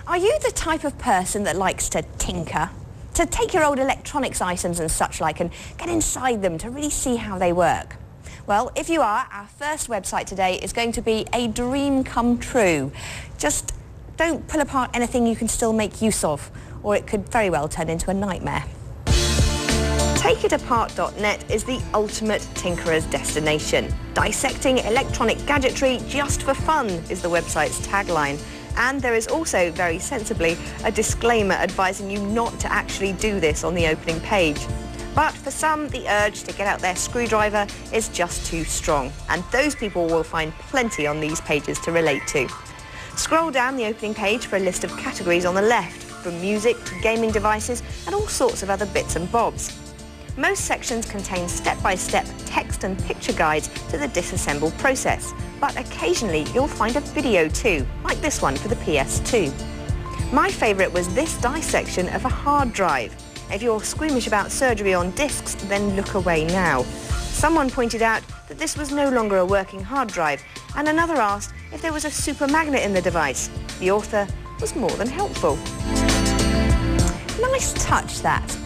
Are you the type of person that likes to tinker? To take your old electronics items and such like and get inside them to really see how they work? Well, if you are, our first website today is going to be a dream come true. Just don't pull apart anything you can still make use of, or it could very well turn into a nightmare. TakeItApart.net is the ultimate tinkerer's destination. Dissecting electronic gadgetry just for fun is the website's tagline. And there is also, very sensibly, a disclaimer advising you not to actually do this on the opening page. But for some, the urge to get out their screwdriver is just too strong, and those people will find plenty on these pages to relate to. Scroll down the opening page for a list of categories on the left, from music to gaming devices and all sorts of other bits and bobs. Most sections contain step-by-step text and picture guides to the disassemble process, but occasionally you'll find a video too, like this one for the PS2. My favourite was this dissection of a hard drive. If you're squeamish about surgery on discs, then look away now. Someone pointed out that this was no longer a working hard drive, and another asked if there was a super magnet in the device. The author was more than helpful. Nice touch, that.